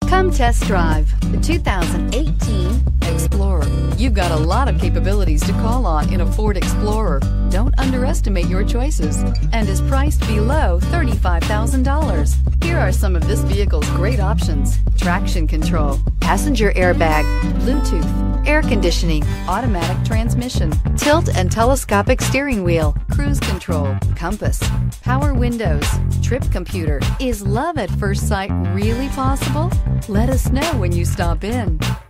Come test drive the 2018 Explorer. You've got a lot of capabilities to call on in a Ford Explorer. Don't underestimate your choices, and is priced below $35,000. Here are some of this vehicle's great options: traction control, passenger airbag, Bluetooth, air conditioning, automatic transmission, tilt and telescopic steering wheel, cruise control, compass, power windows, trip computer. Is love at first sight really possible? Let us know when you stop in.